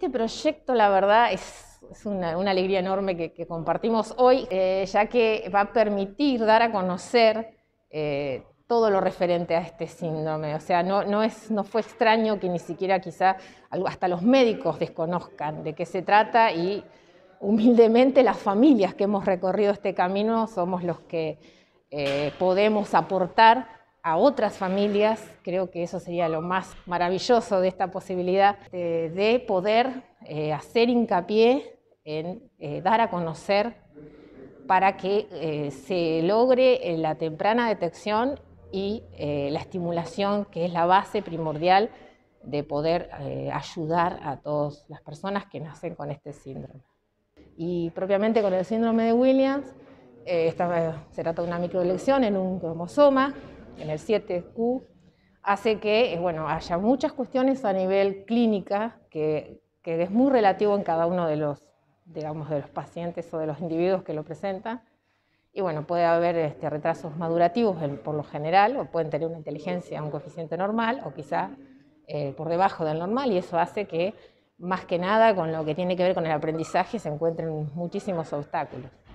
Este proyecto, la verdad, es una alegría enorme que compartimos hoy, ya que va a permitir dar a conocer todo lo referente a este síndrome. O sea, no fue extraño que ni siquiera quizá hasta los médicos desconozcan de qué se trata, y humildemente las familias que hemos recorrido este camino somos los que podemos aportar a otras familias. Creo que eso sería lo más maravilloso de esta posibilidad de poder hacer hincapié en dar a conocer para que se logre la temprana detección y la estimulación, que es la base primordial de poder ayudar a todas las personas que nacen con este síndrome. Y propiamente con el síndrome de Williams, se trata de una microlesión en un cromosoma, en el 7q, hace que haya muchas cuestiones a nivel clínica que es muy relativo en cada uno de los pacientes o de los individuos que lo presentan. Y puede haber retrasos madurativos por lo general, o pueden tener una inteligencia, un coeficiente normal, o quizá por debajo del normal, y eso hace que, más que nada, con lo que tiene que ver con el aprendizaje, se encuentren muchísimos obstáculos.